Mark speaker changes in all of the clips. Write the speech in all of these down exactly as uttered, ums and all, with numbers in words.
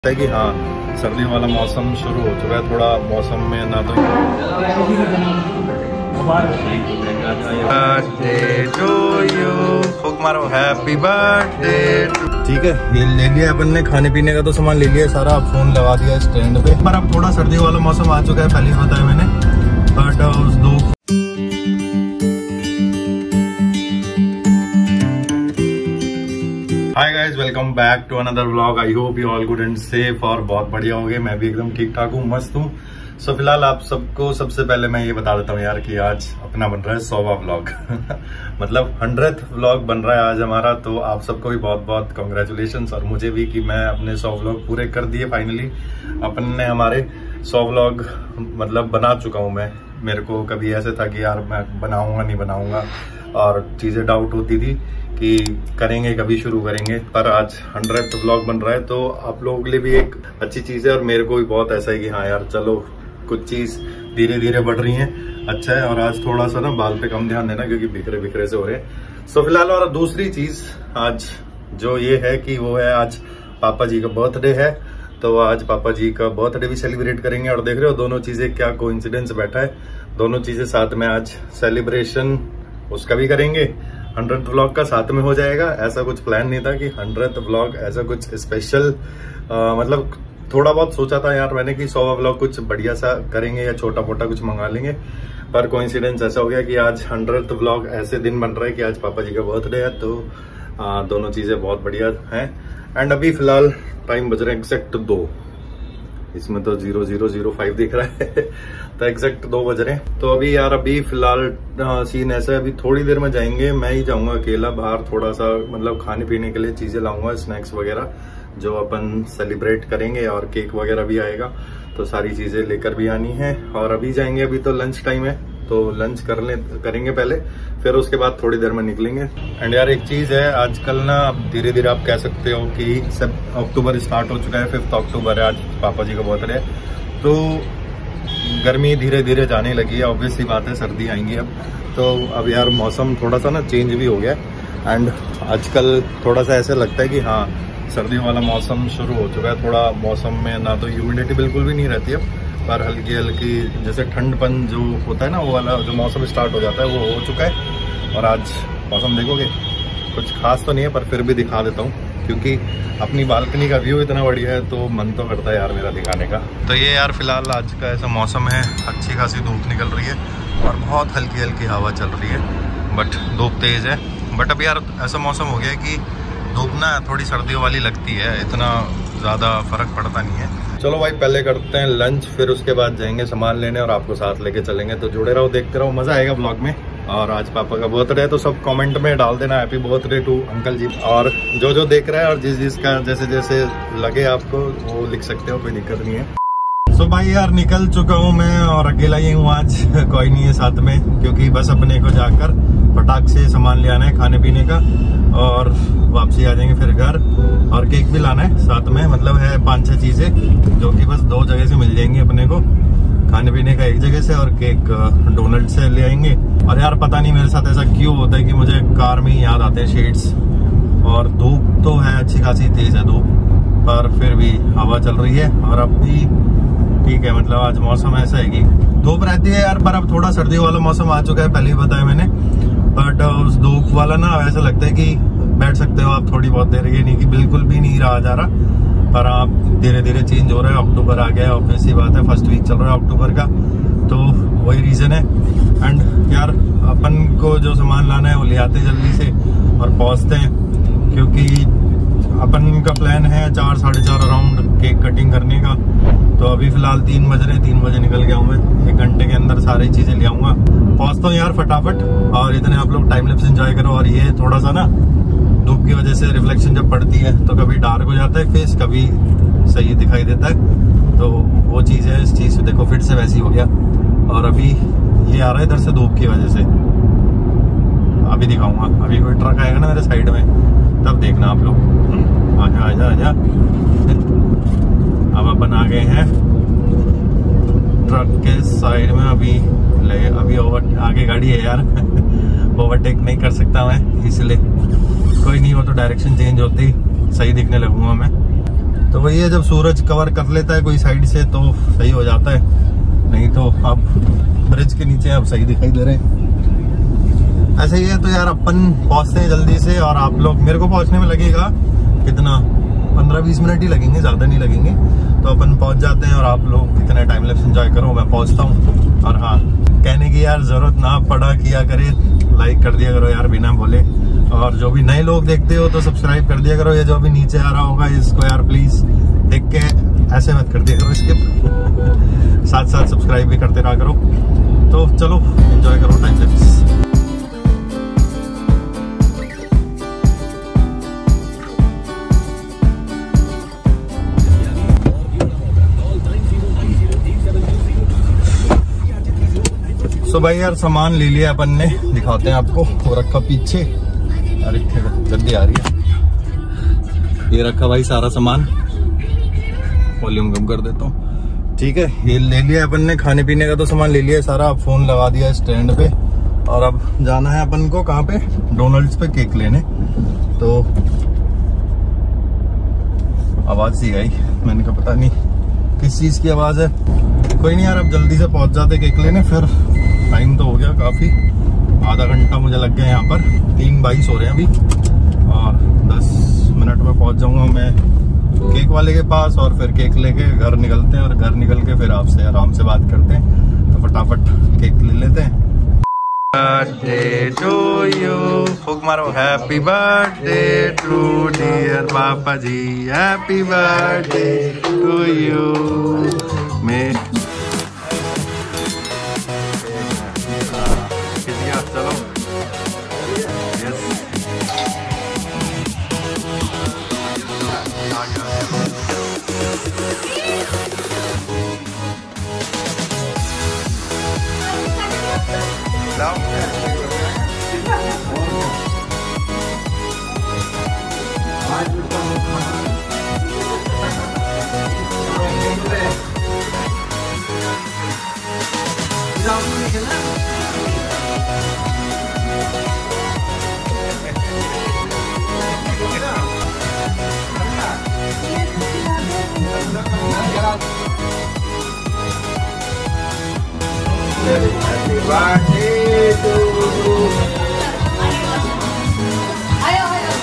Speaker 1: है कि हाँ सर्दी वाला मौसम शुरू हो चुका है। थोड़ा मौसम में ना तो बर्थडे टू यू फुक मारो हैप्पी बर्थडे। ठीक है, ये ले लिया अपन ने, खाने पीने का तो सामान ले लिया सारा। अब फोन लगा दिया स्टैंड पे। पर अब थोड़ा सर्दी वाला मौसम आ चुका है, पहले ही बताया मैंने। बट उस दो hi guys, welcome back to another vlog. I hope you all good and safe और बहुत बढ़िया हो गए। मैं भी एकदम ठीक ठाक हूँ, मस्त हूँ। सो फिलहाल आप सबको सबसे पहले मैं ये बता देता हूँ यार कि आज अपना बन रहा है सौवा व्लॉग मतलब हंड्रेड व्लॉग बन रहा है आज हमारा। तो आप सबको भी बहुत बहुत कॉन्ग्रेचुलेशंस और मुझे भी कि मैं अपने सौ व्लॉग पूरे कर दिए फाइनली। अपन ने हमारे सौ व्लॉग मतलब बना चुका हूँ मैं। मेरे को कभी ऐसे था कि यार मैं बनाऊंगा नहीं बनाऊंगा और चीजें डाउट होती थी कि करेंगे कभी शुरू करेंगे। पर आज हंड्रेड व्लॉग बन रहा है तो आप लोगों के लिए भी एक अच्छी चीज है और मेरे को भी बहुत ऐसा है कि हाँ यार चलो कुछ चीज धीरे धीरे बढ़ रही है, अच्छा है। और आज थोड़ा सा ना बाल पे कम ध्यान देना क्योंकि बिखरे बिखरे से हो रहे हैं। सो फिलहाल और दूसरी चीज आज जो ये है कि वो है आज पापा जी का बर्थडे है। तो आज पापा जी का बर्थडे भी सेलिब्रेट करेंगे और देख रहे हो दोनों चीजें क्या कोइंसिडेंस बैठा है। दोनों चीजें साथ में आज सेलिब्रेशन उसका भी करेंगे, हंड्रेड व्लॉग का साथ में हो जाएगा। ऐसा कुछ प्लान नहीं था कि हंड्रेड व्लॉग ऐसा कुछ स्पेशल, मतलब थोड़ा बहुत सोचा था यार मैंने कि सौ व्लॉग कुछ बढ़िया सा करेंगे या छोटा मोटा कुछ मंगा लेंगे। पर कोइंसिडेंस ऐसा हो गया कि आज हंड्रेड व्लॉग ऐसे दिन बन रहा है कि आज पापा जी का बर्थडे है। तो आ, दोनों चीजें बहुत बढ़िया हैं। एंड अभी फिलहाल टाइम बज रहे हैं एग्जैक्ट दो, इसमें तो जीरो जीरो जीरो फाइव दिख रहा है तो एग्जैक्ट दो बज रहे हैं। तो अभी यार अभी फिलहाल सीन ऐसा है, अभी थोड़ी देर में जाएंगे। मैं ही जाऊंगा अकेला बाहर, थोड़ा सा मतलब खाने पीने के लिए चीजें लाऊंगा, स्नैक्स वगैरह जो अपन सेलिब्रेट करेंगे और केक वगैरह भी आएगा। तो सारी चीजें लेकर भी आनी है और अभी जाएंगे। अभी तो लंच टाइम है तो लंच कर ले करेंगे पहले, फिर उसके बाद थोड़ी देर में निकलेंगे। एंड यार एक चीज है, आजकल ना अब धीरे धीरे आप कह सकते हो कि सब अक्टूबर स्टार्ट हो चुका है, फिफ्थ अक्टूबर है आज पापा जी का बर्थडे। तो गर्मी धीरे धीरे जाने लगी है, ऑब्वियस सी बात है सर्दी आएंगी अब। तो अब यार मौसम थोड़ा सा ना चेंज भी हो गया एंड आजकल थोड़ा सा ऐसा लगता है कि हाँ सर्दियों वाला मौसम शुरू हो चुका है। थोड़ा मौसम में ना तो ह्यूमिडिटी बिल्कुल भी नहीं रहती है, पर हल्की हल्की जैसे ठंडपन जो होता है ना वो वाला जो मौसम स्टार्ट हो जाता है वो हो चुका है। और आज मौसम देखोगे कुछ खास तो नहीं है पर फिर भी दिखा देता हूँ क्योंकि अपनी बालकनी का व्यू इतना बढ़िया है तो मन तो करता है यार मेरा दिखाने का। तो ये यार फिलहाल आज का ऐसा मौसम है, अच्छी खासी धूप निकल रही है और बहुत हल्की हल्की हवा चल रही है, बट धूप तेज है। बट अब यार ऐसा मौसम हो गया है कि धूप ना थोड़ी सर्दियों वाली लगती है, इतना ज़्यादा फर्क पड़ता नहीं है। चलो भाई पहले करते हैं लंच, फिर उसके बाद जाएंगे सामान लेने और आपको साथ लेके चलेंगे। तो जुड़े रहो, देखते रहो, मजा आएगा ब्लॉग में। और आज पापा का बर्थडे है तो सब कमेंट में डाल देना happy birthday to uncle ji. और जो जो देख रहा है और जिस जिसका जैसे जैसे लगे आपको वो लिख सकते हो, कोई दिक्कत नहीं है। तो भाई यार निकल चुका हूँ मैं और अकेला ही हूँ आज, कोई नहीं है साथ में क्योंकि बस अपने को जाकर फटाक से सामान ले आना है खाने पीने का और वापसी आ जाएंगे फिर घर। और केक भी लाना है साथ में, मतलब है पांच छह चीजें जो कि बस दो जगह से मिल जाएंगी अपने को, खाने पीने का एक जगह से और केक डोनल्ड से ले आएंगे। और यार पता नहीं मेरे साथ ऐसा क्यों होता है कि मुझे कार में ही याद आते हैं शेड्स। और धूप तो है अच्छी खासी तेज है धूप, पर फिर भी हवा चल रही है और अब भी ठीक है। मतलब आज मौसम ऐसा है कि धूप रहती है यार, पर अब थोड़ा सर्दी वाला मौसम आ चुका है, पहले ही बताया मैंने। बट उस धूप वाला ना ऐसा लगता है कि बैठ सकते हो आप थोड़ी बहुत देर, ये नहीं कि बिल्कुल भी नहीं रहा जा रहा, पर आप धीरे धीरे चेंज हो रहा है। अक्टूबर आ गया है, ऑब्वियस सी बात है, फर्स्ट वीक चल रहा है अक्टूबर का, तो वही रीजन है। एंड यार अपन को जो सामान लाना है वो ले आते जल्दी से और पहुंचते हैं क्योंकि अपन का प्लान है चार साढ़े चार अराउंड केक कटिंग करने का। तो अभी फिलहाल तीन बज रहे, तीन बजे निकल गया हूँ मैं, एक घंटे के अंदर सारी चीजें ले आऊंगा। पहुंचता हूँ यार फटाफट और इतने आप लोग टाइम लैप्स एंजॉय करो। और ये थोड़ा सा ना धूप की वजह से रिफ्लेक्शन जब पड़ती है तो कभी डार्क हो जाता है फेस, कभी सही दिखाई देता है, तो वो चीज है। इस चीज से देखो फिर से वैसी हो गया और अभी ये आ रहा है इधर से धूप की वजह से। अभी दिखाऊंगा, अभी कोई ट्रक आएगा ना मेरे साइड में तब देखना आप लोग। आजा आजा आजा, अब अपन आ गए हैं ट्रक के साइड में। अभी ले अभी ओवर आगे गाड़ी है यार ओवरटेक नहीं कर सकता मैं, इसलिए कोई नहीं, वो तो डायरेक्शन चेंज होती सही दिखने लगूंगा मैं। तो वही है, जब सूरज कवर कर लेता है कोई साइड से तो सही हो जाता है, नहीं तो अब ब्रिज के नीचे अब सही दिखाई दे रहे हैं। ऐसे ही है। तो यार अपन पहुंचते हैं जल्दी से, और आप लोग, मेरे को पहुंचने में लगेगा कितना, पंद्रह बीस मिनट ही लगेंगे, ज्यादा नहीं लगेंगे। तो अपन पहुंच जाते हैं और आप लोग कितने टाइम लैप्स एंजॉय करो, मैं पहुंचता हूँ। और हाँ, कहने की यार जरूरत ना पड़ा किया करे, लाइक कर दिया करो यार बिना बोले, और जो भी नए लोग देखते हो तो सब्सक्राइब कर दिया करो। ये जो अभी नीचे आ रहा होगा इसको यार प्लीज देख के ऐसे मत कर दिया करो, इसके साथ साथ सब्सक्राइब भी करते रहा करो। तो चलो एंजॉय करो टाइम लैप्स। तो भाई यार सामान ले लिया अपन ने, दिखाते हैं आपको। वो रखा पीछे, अरे गड्डी आ रही है। ये रखा भाई सारा सामान, वॉल्यूम कम कर देता हूँ, ठीक है। ये ले लिया अपन ने, खाने पीने का तो सामान ले लिया सारा। अब फोन लगा दिया स्टैंड पे, और अब जाना है अपन को कहाँ पे, डोनाल्ड्स पे केक लेने। तो आवाज सी आई, मैंने कहा पता नहीं किस चीज की आवाज है। कोई नहीं यार, अब जल्दी से पहुंच जाते केक लेने, फिर टाइम तो हो गया काफी, आधा घंटा मुझे लग गया यहाँ पर। तीन बाईस हो रहे हैं अभी, और दस मिनट में पहुंच जाऊंगा मैं केक वाले के पास, और फिर केक लेके घर निकलते हैं। और घर निकल के फिर आपसे आराम से बात करते हैं, तो फटाफट केक ले लेते हैं। बर्थडे टू यू, फूक मारो। हैप्पी बर्थडे टू डियर पापा ji, happy birthday to you. मैं चलो yes, Happy birthday to you. Ayo, ayo.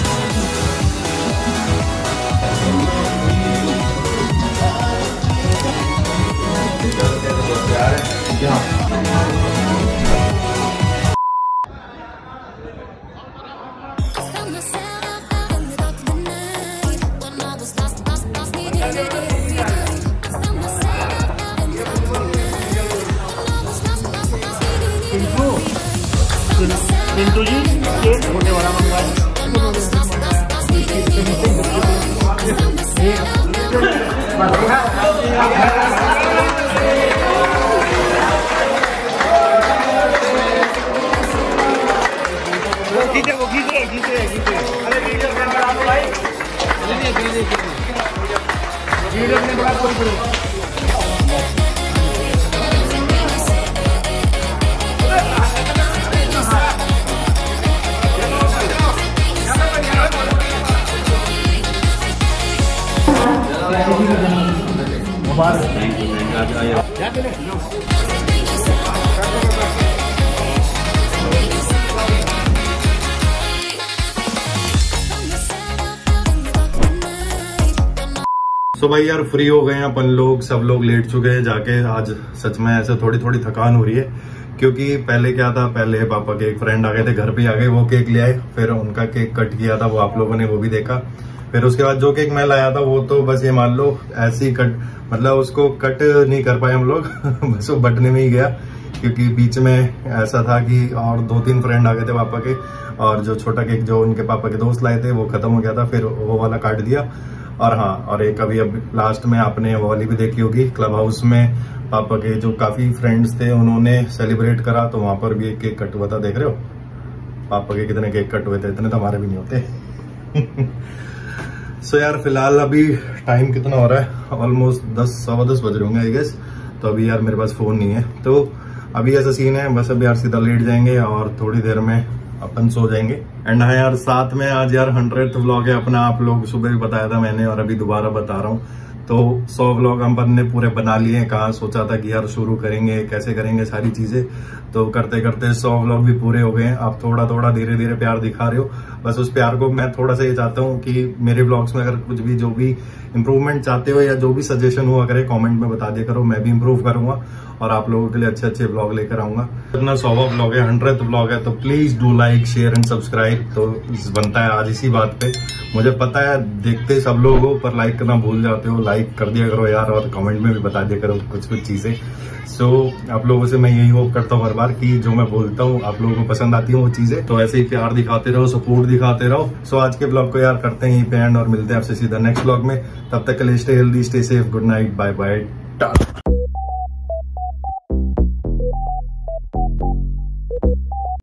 Speaker 2: Pintu ji cake छोटे वाला मंगवाए। खींचे वो खींचे खींचे खींचे अरे वीडियो कैमरा लो भाई, वीडियो में बड़ा कोई
Speaker 1: तो भाई यार फ्री हो गए हैं अपन लोग, सब लोग लेट चुके हैं जाके। आज सच में ऐसे थोड़ी थोड़ी थकान हो रही है, क्योंकि पहले क्या था, पहले पापा के एक फ्रेंड आ गए थे, घर पे आ गए, वो केक ले आए, फिर उनका केक कट किया था, वो आप लोगों ने वो भी देखा। फिर उसके बाद जो केक मैं लाया था वो तो बस ये मान लो ऐसे ही कट, मतलब उसको कट नहीं कर पाए हम लोग बस वो बटने में ही गया, क्योंकि बीच में ऐसा था कि और दो तीन फ्रेंड आ गए थे पापा के, और जो छोटा केक जो उनके पापा के दोस्त लाए थे वो खत्म हो गया था, फिर वो वाला काट दिया। और हाँ, और एक अभी अब लास्ट में आपने वो वाली भी देखी होगी, क्लब हाउस में पापा के जो काफी फ्रेंड्स थे उन्होंने सेलिब्रेट करा, तो वहां पर भी एक केक कट हुआ था, देख रहे हो पापा के कितने केक कट हुए थे, इतने तो हमारे भी नहीं होते सो so यार फिलहाल अभी टाइम कितना हो रहा है, ऑलमोस्ट दस सवा दस बज रहे होंगे आई गेस। तो अभी यार मेरे पास फोन नहीं है, तो अभी ऐसा सीन है, बस अभी यार सीधा लेट जाएंगे और थोड़ी देर में अपन सो जाएंगे। एंड हाँ यार, साथ में आज यार हंड्रेड व्लॉग है अपना, आप लोग सुबह भी बताया था मैंने और अभी दोबारा बता रहा हूँ। तो सौ व्लॉग हम ने पूरे बना लिए हैं। कहाँ सोचा था कि यार शुरू करेंगे, कैसे करेंगे सारी चीजें, तो करते करते सौ व्लॉग भी पूरे हो गए हैं। आप थोड़ा थोड़ा धीरे धीरे प्यार दिखा रहे हो, बस उस प्यार को मैं थोड़ा सा ये चाहता हूँ कि मेरे व्लॉग्स में अगर कुछ भी जो भी इंप्रूवमेंट चाहते हो या जो भी सजेशन हुआ करे कमेंट में बता दिया करो, मैं भी इंप्रूव करूंगा और आप लोगों के लिए अच्छे अच्छे व्लॉग लेकर आऊंगा। अपना सौवा व्लॉग है, हंड्रेड व्लॉग है, तो please do like share and subscribe. तो बनता है आज इसी बात पे, मुझे पता है देखते सब लोग हो पर लाइक करना भूल जाते हो, लाइक कर दिया करो यार और कमेंट में भी बता दिया करो कुछ कुछ चीजें। सो so, आप लोगों से मैं यही होप करता हूँ हर बार कि जो मैं बोलता हूँ आप लोगों को पसंद आती है वो चीजें, तो ऐसे ही प्यार दिखाते रहो, सपोर्ट दिखाते रहो। सो so, आज के ब्लॉग को यार करते हैं यहीं पे एंड और मिलते हैं आपसे सीधा नेक्स्ट ब्लॉग में। तब तक के लिए stay healthy, stay safe, good night, bye bye, Tata.